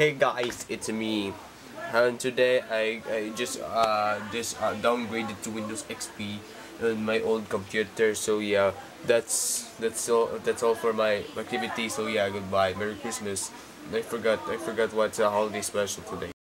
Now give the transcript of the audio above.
Hey guys, it's me. And today I just downgraded to Windows XP on my old computer. So yeah, that's all for my activity. So yeah, goodbye. Merry Christmas. I forgot what's a holiday special today.